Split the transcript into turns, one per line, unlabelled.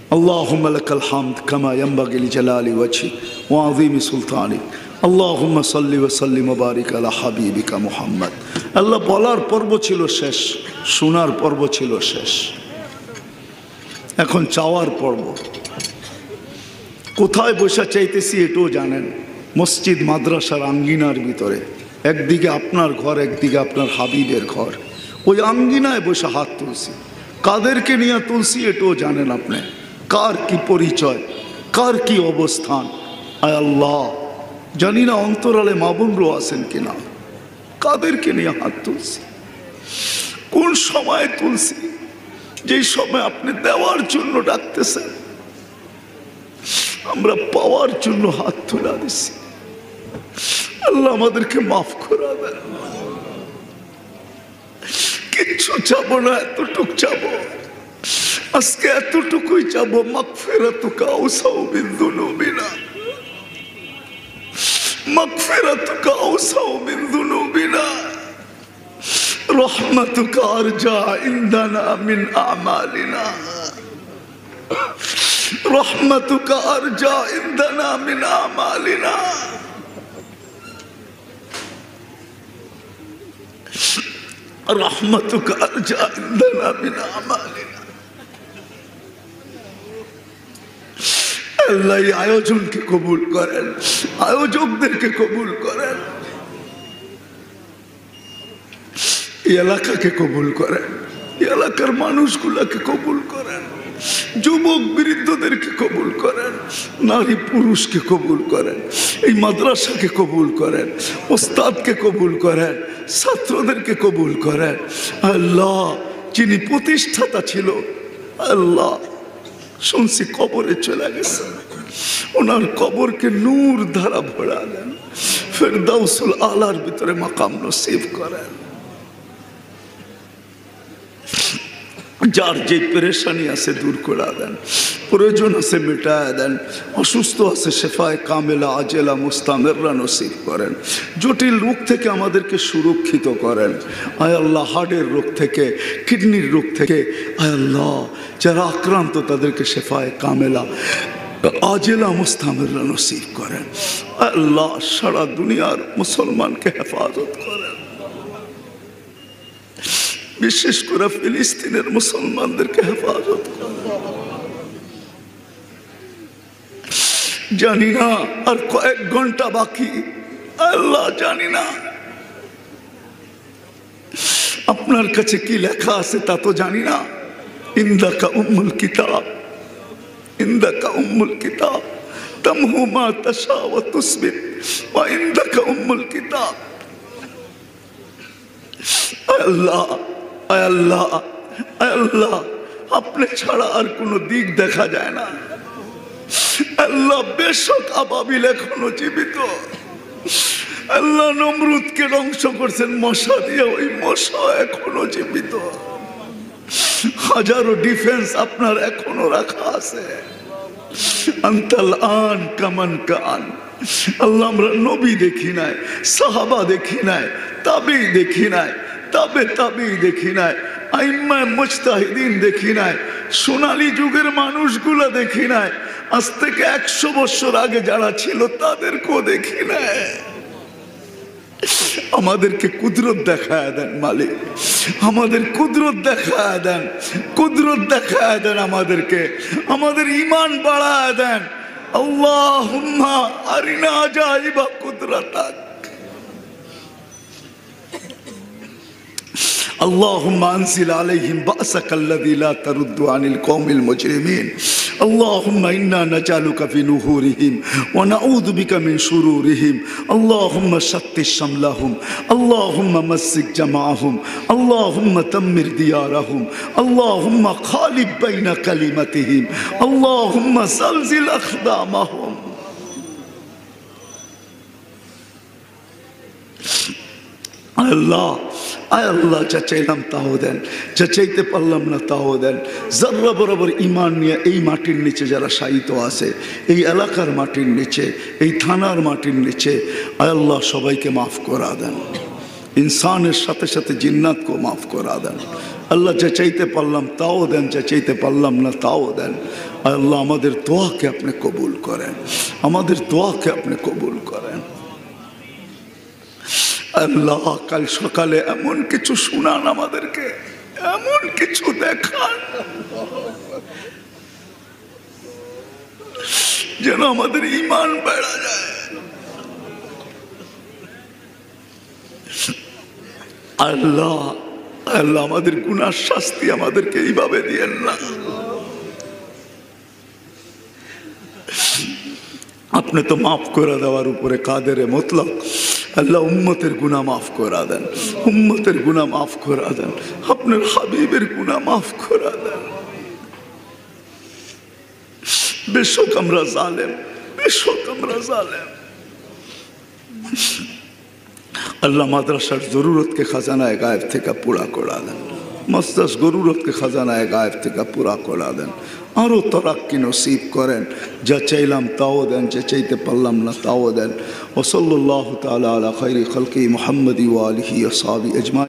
আল্লাহুম্মা লাকাল হামদ কামা ইয়ানবাগি লিজালালি ওয়াজহিক ওয়া আযীমি সুলতানিক। আল্লাহুম্মা সাল্লি ওয়া সাল্লিম ওয়া বারিক আলা হাবিবিকা মুহাম্মদ। আল্লাহ বলার পর্ব ছিল শেষ, শোনার পর্ব ছিল শেষ, এখন চাওয়ার পর্ব। কোথায় বসে চাইতেছি এটাও জানেন, মসজিদ মাদ্রাসার আঙ্গিনার ভিতরে। একদিকে আপনার ঘর, একদিকে আপনার হাবিবের ঘর। ওই আঙ্গিনায় বসে হাত তুলছি। কাদেরকে নিয়ে তুলছি এটাও জানেন আপনি, কার কি পরিচয়, কার কি অবস্থান। আয় আল্লাহ, জানি না অন্তরালে মা বোনরও আছেন কিনা। কাদেরকে নিয়ে হাত তুলছি, কোন সময় তুলছি, যেই সময় আপনি দেওয়ার জন্য ডাকতেছেন, আমরা পাওয়ার জন্য হাত তুলে দিছি। আল্লাহ আমাদেরকে মাফ করে দেন। কিচ্ছু চাবো না, এতটুক চাবো, আজকে এতটুকুই চাবো। মাগফিরাতুকা আওসাউ মিন যুনুবিনা, মাগফিরাতুকা আওসাউ মিন যুনুবিনা, রাহমাতুকা আরজা ইনদানা মিন আমালিনা, রাহমাতুকা আরজা ইনদানা মিন আমালিনা। রাহমাতুকা আরজা ইনদানা মিন আমালিনা। আল্লাহ এই আয়োজনকে কবুল করেন, আয়োজকদেরকে কবুল করেন, এই এলাকাকে কবুল করেন, এই এলাকার মানুষগুলাকে কবুল করেন, যুবক বৃদ্ধদেরকে কবুল করেন, নারী পুরুষকে কবুল করেন, এই মাদ্রাসাকে কবুল করেন, ওস্তাদকে কবুল করেন, ছাত্রদেরকে কবুল করেন। আল্লাহ যিনি প্রতিষ্ঠাতা ছিল, আল্লাহ শুনছি কবরে চলে গেছে, ওনার কবরকে নূর দ্বারা ভরা দেন, ফেরদাউসুল আলার ভিতরে মাকাম নসিব করেন। যার যে পেরেশানি আছে দূর করে দেন, প্রয়োজন আছে মেটায় দেন, অসুস্থ আছে শেফায়ে কামেলা আজেলা মুস্তামেররা নসিব করেন, জটিল রোগ থেকে আমাদেরকে সুরক্ষিত করেন। আয় আল্লাহ, হার্টের রোগ থেকে, কিডনির রোগ থেকে, আয় আল্লাহ যারা আক্রান্ত তাদেরকে শেফায়ে কামেলা আজেলা মুস্তামেররা নসিব করেন। আল্লাহ সারা দুনিয়ার মুসলমানকে হেফাজত করেন, বিশেষ করে ফিলিস্তিনের মুসলমানদেরকে হেফাজত করেন। জানি না আর কয়েক ঘন্টা বাকি, আল্লাহ জানি না আপনার কাছে কি লেখা আছে তা তো জানি না। ইনদাকা উম্মুল কিতাব, ইনদাকা উম্মুল কিতাব তামহু মা তাশা ওয়া তুসবিত ওয়া ইনদাকা উম্মুল কিতাব। আল্লাহ, আল্লাহ, আল্লাহ আপনি ছাড়া আর কোনো দিক দেখা যায় না। আল্লাহ বেশক আবাবিল এখনো জীবিত, আল্লাহ নমরুদকে ধ্বংস করছেন মশা দিয়ে, ওই মশা এখনো জীবিত। হাজারো ডিফেন্স আপনার এখনো রাখা আছে। আনতাল আন কামান কান। আল্লাহ আমরা নবী দেখি নাই, সাহাবা দেখি নাই, তাবি দেখি নাই, তাবে দেখি নাই, আইম্মা মুজতাহিদিন দেখি নাই, সোনালী যুগের মানুষগুলা দেখি নাই, আজ থেকে 100 বছর আগে যারা ছিল তাদেরকেও দেখি নাই। আমাদেরকে কুদরত দেখায় দেন মালিক, আমাদের কুদরত দেখায় দেন, কুদরত দেখায় দেন আমাদেরকে, আমাদের ঈমান বাড়ায় দেন। আল্লাহুম্মা আরিনা আজাইবা কুদরাতাক। اللهم انزل عليهم بأسك الذي لا ترد عن القوم المجرمين. اللهم إنا نجعلك في نحورهم ونعوذ بك من شرورهم. اللهم شتت شملهم، اللهم مزق جمعهم، اللهم دمر ديارهم، اللهم خالف بين كلمتهم، اللهم زلزل أقدامهم. আল্লাহ, আয় আল্লাহ যা চাইলাম তাও দেন, যা চাইতে পারলাম না তাও দেন। যারা বরাবর ইমান নিয়ে এই মাটির নিচে যারা শায়িত আছে, এই এলাকার মাটির নিচে, এই থানার মাটির নিচে, আয় আল্লাহ সবাইকে মাফ করা দেন। इंसानेर साथे साथे जिन्नात को माफ करा दें अल्लाह जा चाইতে পারলাম তাও দেন যা চাইতে পারলাম না তাও দেন আল্লাহ আমাদের দোয়াকে আপনি কবুল করেন আমাদের দোয়াকে আপনি কবুল করেন আল্লাহ কাল সকালে এমন কিছু শুনান আমাদেরকে এমন কিছু দেখান যেন আমাদের ঈমান বেড়ে যায় আল্লাহ আল্লাহ আমাদের গুনার শাস্তি আমাদেরকে এইভাবে দিয়েন না আপনি তো মাফ করে দেওয়ার উপরে কাদেরে মতলব আল্লাহ উম্মতের গুনাহ মাফ করে দেন উম্মতের গুনাহ মাফ করে দেন আপনার হাবিবের গুনাহ মাফ করে দেন বেশক আমরা জালেম বেশক আমরা জালেম अल्लाह मदरसार जरूरत के खजाना गायब थे पूरा करा दें मस्तास जरूरत के खजाना गायब थे पूरा करा दें और तराक्की नसीब करें जा चाइलाम ताओ दें जा चाइते पारलाम ना ताओ दें व सल्लल्लाहु ताला अला खैरि खल्कि मुहम्मदी व आलिहि व असहाबी अजमाइन।